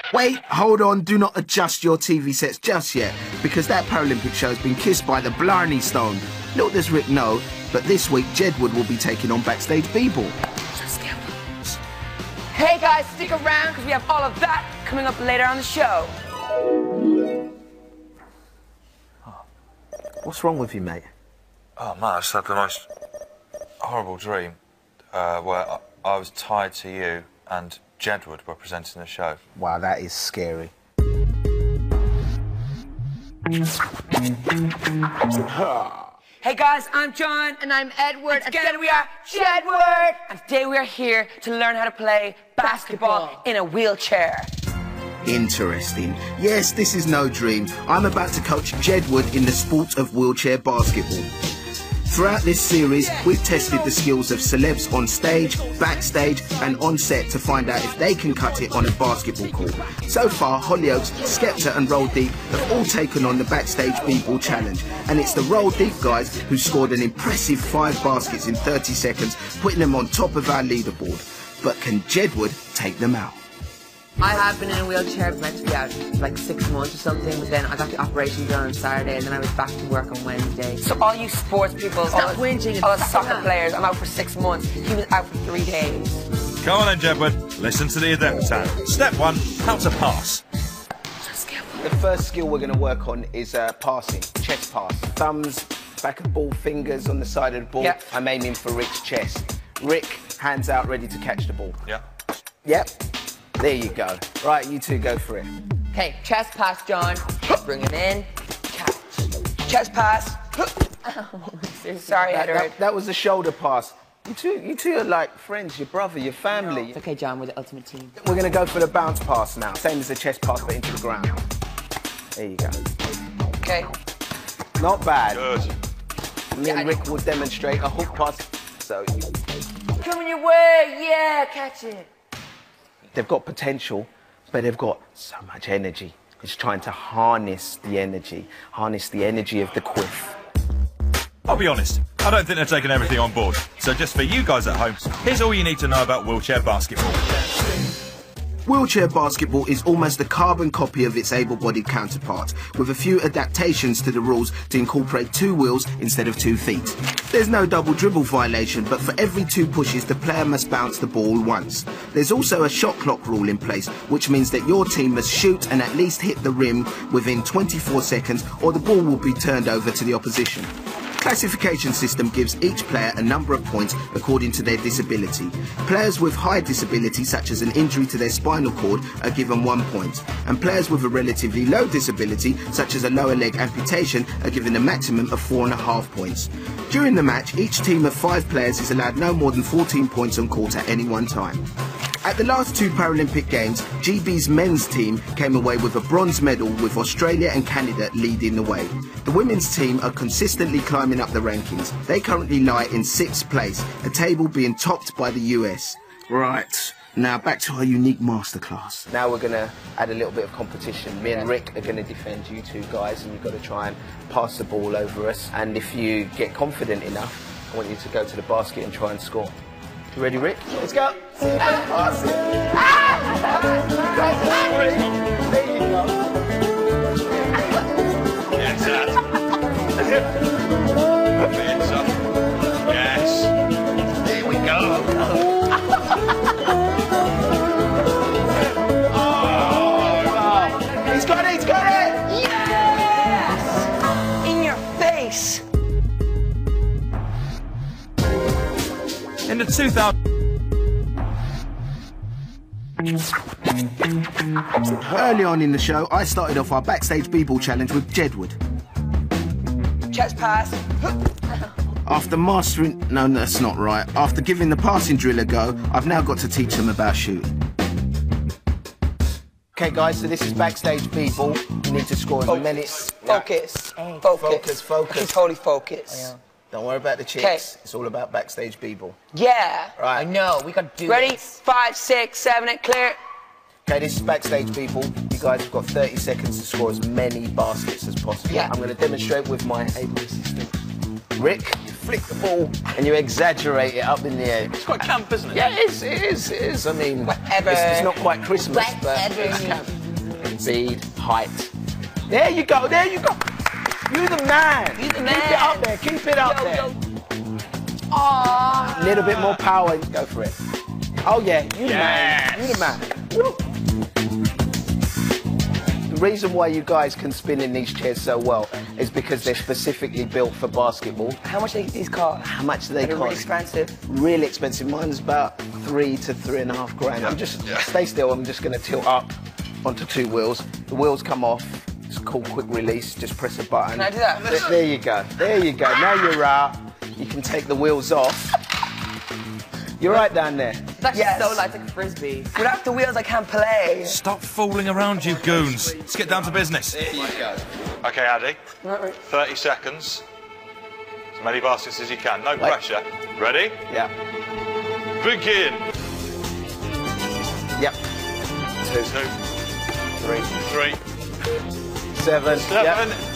Wait, hold on, do not adjust your TV sets just yet, because that Paralympic show has been kissed by the Blarney Stone. Little does Rick know, but this week Jedward will be taking on backstage b-ball. Hey guys, stick around because we have all of that coming up later on the show. What's wrong with you, mate? Oh man, I just had the most horrible dream where I was tied to you and Jedward were presenting the show. Wow, that is scary. Hey guys, I'm John. And I'm Edward. And together we are Jedward. And today we are here to learn how to play basketball in a wheelchair. Interesting. Yes, this is no dream. I'm about to coach Jedward in the sport of wheelchair basketball. Throughout this series, we've tested the skills of celebs on stage, backstage and on set to find out if they can cut it on a basketball court. So far, Hollyoaks, Skepta and Roll Deep have all taken on the Backstage B-Ball Challenge. And it's the Roll Deep guys who scored an impressive 5 baskets in 30 seconds, putting them on top of our leaderboard. But can Jedward take them out? I have been in a wheelchair. I was meant to be out for like 6 months or something, but then I got the operation done on Saturday and then I was back to work on Wednesday. So all you sports people, all the soccer players, I'm out for 6 months. He was out for 3 days. Come on then, Jedward. Listen to the Adepitan. Step 1, how to pass. The first skill we're going to work on is passing, chest pass. Thumbs, back of ball, fingers on the side of the ball. Yep. I'm aiming for Rick's chest. Rick, hands out, ready to catch the ball. Yeah. Yep. There you go. Right, you two go for it. Okay, chest pass, John. Bring him in. Catch. Chest pass. Sorry, Edward. That was a shoulder pass. You two are like friends, your brother, your family. It's okay, John, we're the ultimate team. We're going to go for the bounce pass now. Same as the chest pass, but into the ground. There you go. Okay. Not bad. Good. Me and Rick will demonstrate a hook pass. So Coming your way, yeah, catch it. they've got potential, but they've got so much energy. It's trying to harness the energy of the quiff. I'll be honest, I don't think they're taking everything on board. So just for you guys at home, here's all you need to know about wheelchair basketball. Wheelchair basketball is almost a carbon copy of its able-bodied counterpart, with a few adaptations to the rules to incorporate 2 wheels instead of 2 feet. There's no double dribble violation, but for every 2 pushes, the player must bounce the ball once. There's also a shot clock rule in place, which means that your team must shoot and at least hit the rim within 24 seconds, or the ball will be turned over to the opposition. Classification system gives each player a number of points according to their disability. Players with high disability, such as an injury to their spinal cord, are given 1 point, and players with a relatively low disability, such as a lower leg amputation, are given a maximum of 4.5 points. During the match, each team of 5 players is allowed no more than 14 points on court at any one time. At the last 2 Paralympic Games, GB's men's team came away with a bronze medal, with Australia and Canada leading the way. The women's team are consistently climbing up the rankings. They currently lie in 6th place, a table being topped by the US. Right, now back to our unique masterclass. Now we're going to add a little bit of competition. Me and Rick are going to defend you 2 guys, and you've got to try and pass the ball over us. And if you get confident enough, I want you to go to the basket and try and score. You ready, Rick? Let's go. There you go. Yes, yes. There we go. Oh, he's got it, he's got it! Yes! In your face. In the 2000... Early on in the show, I started off our Backstage B-Ball Challenge with Jedward. Chest pass. After mastering... No, that's not right. After giving the passing drill a go, I've now got to teach them about shooting. Okay, guys, so this is Backstage B-Ball. You need to score as many... Focus. Yeah. Focus. Focus. Totally focus. Don't worry about the chicks. Okay. It's all about Backstage B-Ball. Yeah. Right. I know. We got to do Ready? 5, 6, 7, 8, clear. Okay, this is Backstage B-Ball. You guys have got 30 seconds to score as many baskets as possible. Yeah. I'm going to demonstrate with my able assistant. Rick, you flick the ball and you exaggerate it up in the air. It's quite camp, isn't it? Yeah, it is. I mean, Whatever. It's not quite Christmas, but Whatever. it's camp. speed, height. There you go, there you go. You the man. You the Keep man. it up there, keep it up there. Aww. A little bit more power, go for it. Oh yeah, you the man, you the man. Woo. The reason why you guys can spin in these chairs so well is because they're specifically built for basketball. How much do these cost? How much do they cost? Really expensive. Really expensive. Mine's about $3 to $3.5 grand. I'm just, stay still, I'm just gonna tilt up onto 2 wheels. The wheels come off. It's called quick release, just press a button. Can I do that? There you go, there you go. Now you're out. You can take the wheels off. You're right down there. It's actually so light like a frisbee. Without the wheels, I can't play. Stop fooling around, you goons. Let's get down to business. There you go. OK, Addy. 30 seconds. As many baskets as you can. No pressure. Ready? Yeah. Begin. Yep. 2, 3, 7. 7. Yep.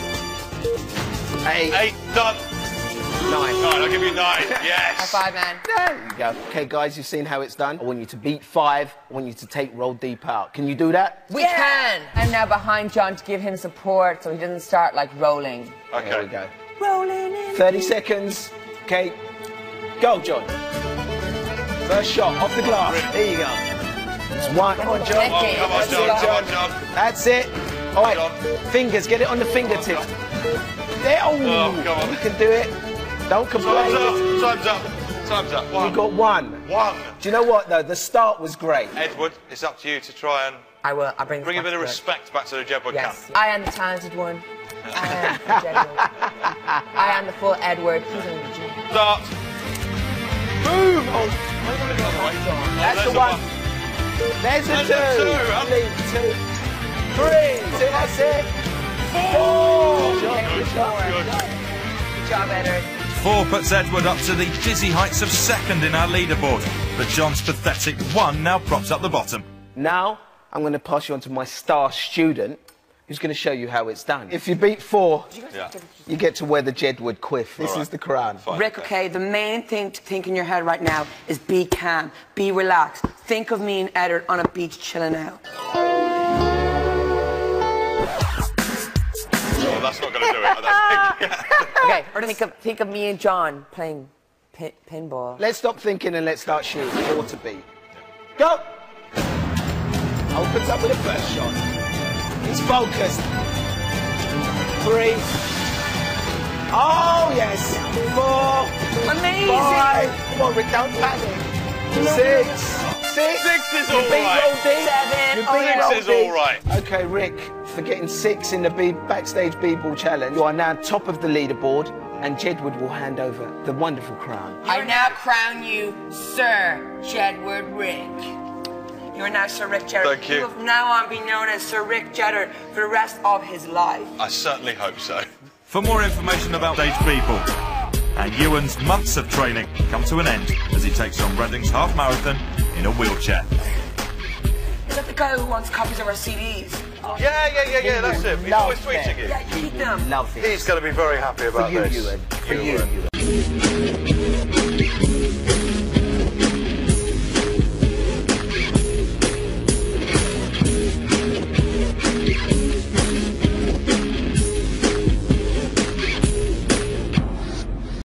8. 8, done. 9. 9, I'll give you 9. Yes. High five, man. There you go. OK, guys, you've seen how it's done. I want you to beat 5. I want you to take roll deep out. Can you do that? We can. I'm now behind John to give him support so he doesn't start like rolling. OK. There we go. Rolling in. 30 seconds. OK. Go, John. First shot off the glass. There you go. It's 1. Come on, John. Oh, come on, John. Come on, John. That's it. All right. John. Fingers. Get it on the fingertips. There. Oh, come on. You can do it. Don't complain. Time's up. Time's up. 1. You got 1. 1. Do you know what, though? The start was great. Edward, it's up to you to try and I will. I'll bring a bit of respect back to the Jedward Yes. camp. I am the talented one. I am the Jedward. I am the full Edward. He's in the gym. Start. Boom! Oh, that's the 1. There's the 2. There's the 2. 2. 3. See, that's it. 4. Good job, Edward. 4 puts Edward up to the dizzy heights of 2nd in our leaderboard. But John's pathetic 1 now props up the bottom. Now, I'm going to pass you on to my star student, who's going to show you how it's done. If you beat 4, you get to wear the Jedward quiff. This is the crown. Fine. Rick, okay, the main thing to think in your head right now is be calm, be relaxed. Think of me and Edward on a beach chilling out. Oh, that's not going to do it, I don't think. Okay, or think of me and John playing pinball. Let's stop thinking and let's start shooting. 4 to beat. Go! Opens up with a first shot. He's focused. 3. Oh, yes. 4. Amazing. 5. Come on, Rick, don't panic. 6. 6. 6 is You all beat right. roll deep. 7. You Oh, beat yeah. roll 6 is deep. all right. OK, Rick, for getting 6 in the backstage b-ball challenge, you are now top of the leaderboard, and Jedward will hand over the wonderful crown. I now crown you Sir Jedward Rick. You are now Sir Rick Jedward. Thank you. He will from now on be known as Sir Rick Jedward for the rest of his life. I certainly hope so. For more information about stage people and Iwan's months of training come to an end as he takes on Reading's half marathon in a wheelchair. Is that the guy who wants copies of our CDs? Yeah, that's him. He's always tweeting you. Yeah, you keep them. Love it. He's going to be very happy about For you, this. Ewan. For you, Ewan.